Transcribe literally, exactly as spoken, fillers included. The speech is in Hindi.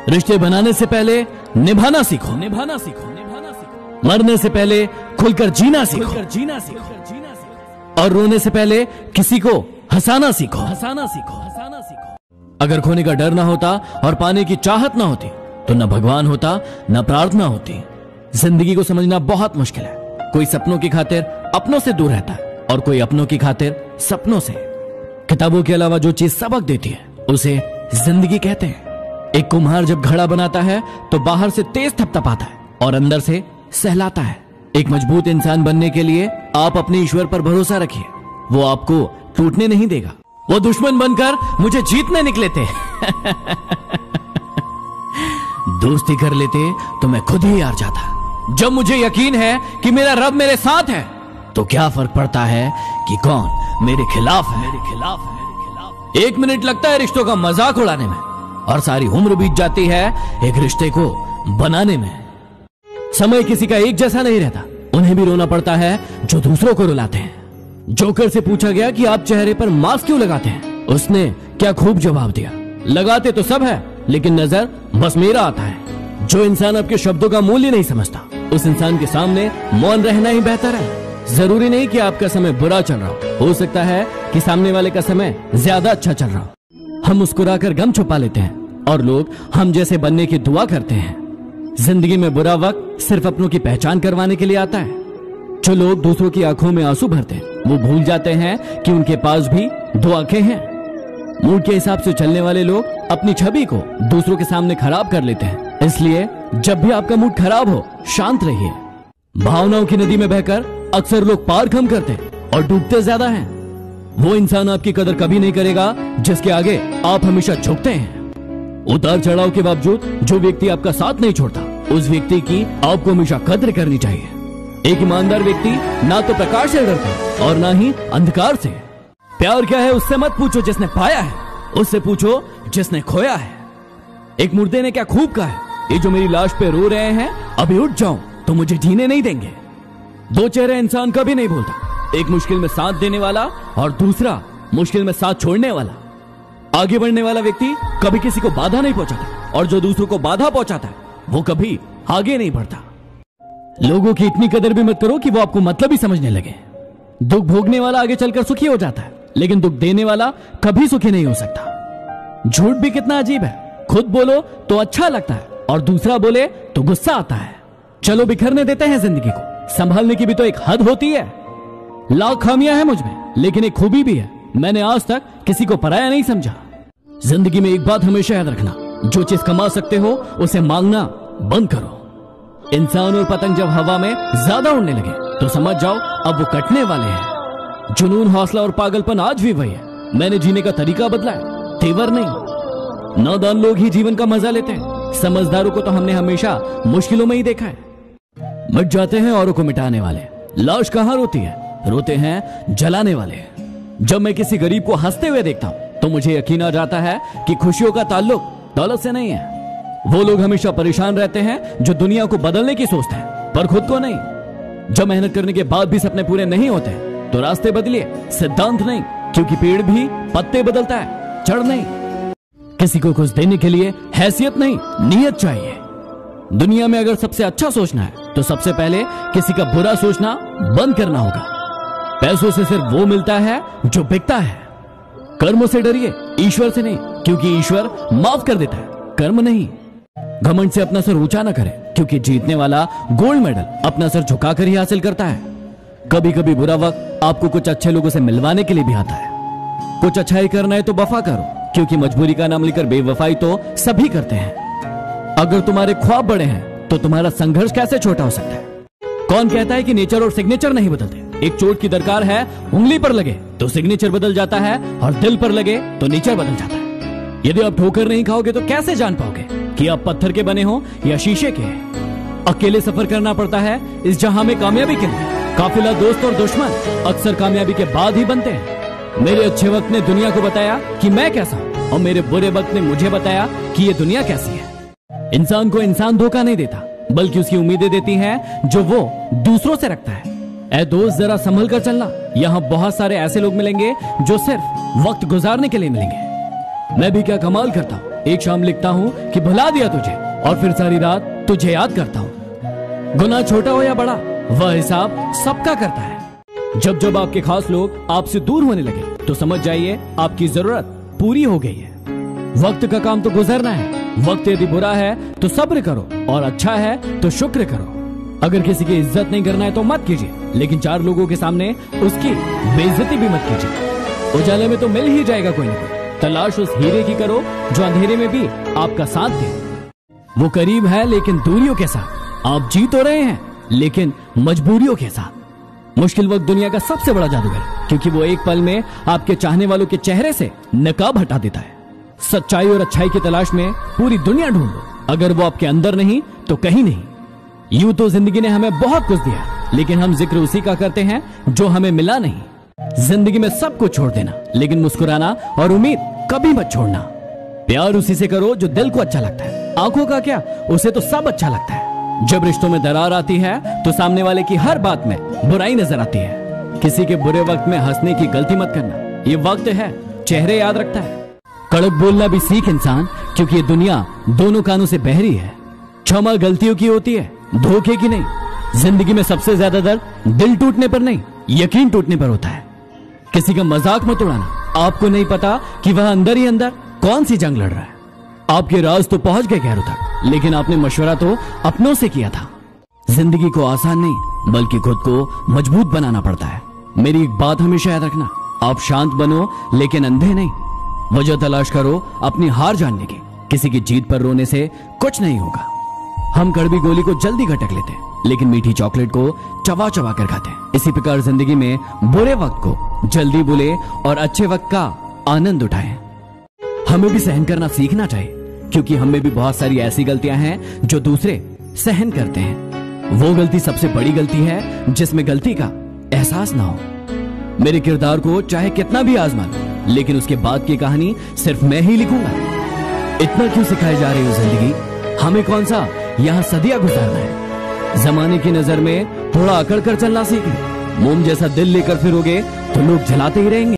रिश्ते बनाने से पहले निभाना सीखो, निभाना सीखो, निभाना सीखो। मरने से पहले खुलकर जीना सीखो, खुलकर जीना सीखो। और रोने से पहले किसी को हंसाना सीखो, हंसाना सीखो, हंसाना सीखो। अगर खोने का डर ना होता और पाने की चाहत ना होती तो न भगवान होता न प्रार्थना होती। जिंदगी को समझना बहुत मुश्किल है। कोई सपनों की खातिर अपनों से दूर रहता है और कोई अपनों की खातिर सपनों से। किताबों के अलावा जो चीज सबक देती है उसे जिंदगी कहते हैं। एक कुम्हार जब घड़ा बनाता है तो बाहर से तेज थपथपाता है और अंदर से सहलाता है। एक मजबूत इंसान बनने के लिए आप अपने ईश्वर पर भरोसा रखिए, वो आपको टूटने नहीं देगा। वो दुश्मन बनकर मुझे जीतने निकले थे दोस्ती कर लेते तो मैं खुद ही हार जाता। जब मुझे यकीन है कि मेरा रब मेरे साथ है तो क्या फर्क पड़ता है कि कौन मेरे खिलाफ है, मेरे खिलाफ है, मेरे खिलाफ है। एक मिनट लगता है रिश्तों का मजाक उड़ाने में और सारी उम्र बीत जाती है एक रिश्ते को बनाने में। समय किसी का एक जैसा नहीं रहता, उन्हें भी रोना पड़ता है जो दूसरों को रुलाते हैं। जोकर से पूछा गया कि आप चेहरे पर मास्क क्यों लगाते हैं, उसने क्या खूब जवाब दिया, लगाते तो सब है लेकिन नजर बस मेरा आता है। जो इंसान आपके शब्दों का मूल्य नहीं समझता उस इंसान के सामने मौन रहना ही बेहतर है। जरूरी नहीं कि आपका समय बुरा चल रहा हो, हो सकता है कि सामने वाले का समय ज्यादा अच्छा चल रहा हो। हम मुस्कुराकर गम छुपा लेते हैं और लोग हम जैसे बनने की दुआ करते हैं। जिंदगी में बुरा वक्त सिर्फ अपनों की पहचान करवाने के लिए आता है। जो लोग दूसरों की आंखों में आंसू भरते हैं वो भूल जाते हैं कि उनके पास भी दो आंखें हैं। मूड के हिसाब से चलने वाले लोग अपनी छवि को दूसरों के सामने खराब कर लेते हैं। इसलिए जब भी आपका मूड खराब हो शांत रहिए। भावनाओं की नदी में बहकर अक्सर लोग पार कम करते और डूबते ज्यादा हैं। वो इंसान आपकी कदर कभी नहीं करेगा जिसके आगे आप हमेशा झुकते हैं। उतार चढ़ाव के बावजूद जो व्यक्ति आपका साथ नहीं छोड़ता उस व्यक्ति की आपको हमेशा कद्र करनी चाहिए। एक ईमानदार व्यक्ति ना तो प्रकाश से डरता और ना ही अंधकार से। प्यार क्या है उससे मत पूछो जिसने पाया है, उससे पूछो जिसने खोया है। एक मुर्दे ने क्या खूब कहा है, ये जो मेरी लाश पे रो रहे हैं अभी उठ जाऊं तो मुझे जीने नहीं देंगे। दो चेहरे इंसान कभी नहीं भूलता, एक मुश्किल में साथ देने वाला और दूसरा मुश्किल में साथ छोड़ने वाला। आगे बढ़ने वाला व्यक्ति कभी किसी को बाधा नहीं पहुंचाता और जो दूसरों को बाधा पहुंचाता है वो कभी आगे नहीं बढ़ता। लोगों की इतनी कदर भी मत करो कि वो आपको मतलब ही समझने लगे। दुख भोगने वाला आगे चलकर सुखी हो जाता है लेकिन दुख देने वाला कभी सुखी नहीं हो सकता। झूठ भी कितना अजीब है, खुद बोलो तो अच्छा लगता है और दूसरा बोले तो गुस्सा आता है। चलो बिखरने देते हैं जिंदगी को, संभालने की भी तो एक हद होती है। लाख खामियां हैं मुझ में लेकिन एक खूबी भी है, मैंने आज तक किसी को पराया नहीं समझा। जिंदगी में एक बात हमेशा याद रखना, जो चीज कमा सकते हो उसे मांगना बंद करो। इंसान और पतंग जब हवा में ज्यादा उड़ने लगे तो समझ जाओ अब वो कटने वाले हैं। जुनून, हौसला और पागलपन आज भी वही है, मैंने जीने का तरीका बदला है, तेवर नहीं। नादान लोग ही जीवन का मजा लेते हैं, समझदारों को तो हमने हमेशा मुश्किलों में ही देखा है। मिट जाते हैं औरों को मिटाने वाले, लाश कहाँ रोती है, रोते हैं जलाने वाले। जब मैं किसी गरीब को हंसते हुए देखता हूँ तो मुझे यकीन आ जाता है कि खुशियों का ताल्लुक दौलत से नहीं है। वो लोग हमेशा परेशान रहते हैं जो दुनिया को बदलने की सोचते हैं पर खुद को नहीं। जब मेहनत करने के बाद भी सपने पूरे नहीं होते तो रास्ते बदलिए, सिद्धांत नहीं, क्योंकि पेड़ भी पत्ते बदलता है, जड़ नहीं। किसी को कुछ देने के लिए हैसियत नहीं, नीयत चाहिए। दुनिया में अगर सबसे अच्छा सोचना है तो सबसे पहले किसी का बुरा सोचना बंद करना होगा। पैसों से सिर्फ वो मिलता है जो बिकता है। कर्मों से डरिए, ईश्वर से नहीं, क्योंकि ईश्वर माफ कर देता है, कर्म नहीं। घमंड से अपना सर ऊंचा न करें, क्योंकि जीतने वाला गोल्ड मेडल अपना सर झुकाकर ही हासिल करता है। कभी कभी बुरा वक्त आपको कुछ अच्छे लोगों से मिलवाने के लिए भी आता है। कुछ अच्छाई करना है तो वफा करो, क्योंकि मजबूरी का नाम लेकर बेवफाई तो सभी करते हैं। अगर तुम्हारे ख्वाब बड़े हैं तो तुम्हारा संघर्ष कैसे छोटा हो सकता है। कौन कहता है कि नेचर और सिग्नेचर नहीं बदलते। एक चोट की दरकार है, उंगली पर लगे तो सिग्नेचर बदल जाता है और दिल पर लगे तो नेचर बदल जाता है। यदि आप ठोकर नहीं खाओगे तो कैसे जान पाओगे कि आप पत्थर के बने हो या शीशे के। अकेले सफर करना पड़ता है इस जहां में कामयाबी के लिए। काफिला दोस्त और दुश्मन अक्सर कामयाबी के बाद ही बनते हैं। मेरे अच्छे वक्त ने दुनिया को बताया कि मैं कैसा हूं और मेरे बुरे वक्त ने मुझे बताया कि ये दुनिया कैसी है। इंसान को इंसान धोखा नहीं देता बल्कि उसकी उम्मीदें देती हैं जो वो दूसरों से रखता है। ऐ दोस्त जरा संभल कर चलना, यहाँ बहुत सारे ऐसे लोग मिलेंगे जो सिर्फ वक्त गुजारने के लिए मिलेंगे। मैं भी क्या कमाल करता हूँ, एक शाम लिखता हूँ कि भुला दिया तुझे और फिर सारी रात तुझे याद करता हूँ। गुनाह छोटा हो या बड़ा, वह हिसाब सबका करता है। जब जब आपके खास लोग आपसे दूर होने लगे तो समझ जाइए आपकी जरूरत पूरी हो गई है। वक्त का काम तो गुजरना है। वक्त यदि बुरा है तो सब्र करो और अच्छा है तो शुक्र करो। अगर किसी की इज्जत नहीं करना है तो मत कीजिए, लेकिन चार लोगों के सामने उसकी बेइज्जती भी मत कीजिए। उजाले में तो मिल ही जाएगा कोई ना कोई। तलाश उस हीरे की करो जो अंधेरे में भी आपका साथ दे। वो करीब है लेकिन दूरियों के साथ। आप जी तो रहे हैं लेकिन मजबूरियों के साथ। मुश्किल वक्त दुनिया का सबसे बड़ा जादूगर, क्योंकि वो एक पल में आपके चाहने वालों के चेहरे से नकाब हटा देता है। सच्चाई और अच्छाई की तलाश में पूरी दुनिया ढूंढो, अगर वो आपके अंदर नहीं तो कहीं नहीं। यूं तो जिंदगी ने हमें बहुत कुछ दिया, लेकिन हम जिक्र उसी का करते हैं जो हमें मिला नहीं। जिंदगी में सब कुछ छोड़ देना, लेकिन मुस्कुराना और उम्मीद कभी मत छोड़ना। प्यार उसी से करो जो दिल को अच्छा लगता है। आंखों का क्या, उसे तो सब अच्छा लगता है। जब रिश्तों में दरार आती है तो सामने वाले की हर बात में बुराई नजर आती है। किसी के बुरे वक्त में हंसने की गलती मत करना। ये वक्त है, चेहरे याद रखता है। कड़क बोलना भी सीख इंसान, क्योंकि ये दुनिया दोनों कानों से बहरी है। क्षमा गलतियों की होती है, धोखे की नहीं। जिंदगी में सबसे ज्यादा दर्द दिल टूटने पर नहीं, यकीन टूटने पर होता है। किसी का मजाक मत उड़ाना। आपको नहीं पता कि वह अंदर ही अंदर कौन सी जंग लड़ रहा है। आपके राज तो पहुंच गए गैरों तक, लेकिन आपने मशवरा तो अपनों से किया था। जिंदगी को आसान नहीं बल्कि खुद को मजबूत बनाना पड़ता है। मेरी एक बात हमेशा याद रखना, आप शांत बनो लेकिन अंधे नहीं। वजह तलाश करो अपनी हार जानने की। किसी की जीत पर रोने से कुछ नहीं होगा। हम कड़वी गोली को जल्दी गटक लेते हैं, लेकिन मीठी चॉकलेट को चबा चबा कर खाते हैं। इसी प्रकार जिंदगी में बुरे वक्त को जल्दी भूले और अच्छे वक्त का आनंद उठाएं। हमें भी सहन करना सीखना चाहिए, क्योंकि हमें भी बहुत सारी ऐसी गलतियां हैं जो दूसरे सहन करते हैं। वो गलती सबसे बड़ी गलती है जिसमें गलती का एहसास ना हो। मेरे किरदार को चाहे कितना भी आजमा लो, लेकिन उसके बाद की कहानी सिर्फ मैं ही लिखूंगा। इतना क्यों सिखाई जा रही हो जिंदगी, हमें कौन सा यहाँ सदिया गुजारना है। जमाने की नजर में थोड़ा अकड़ कर चलना सीख लो। मोम जैसा दिल लेकर फिरोगे तो लोग जलाते ही रहेंगे।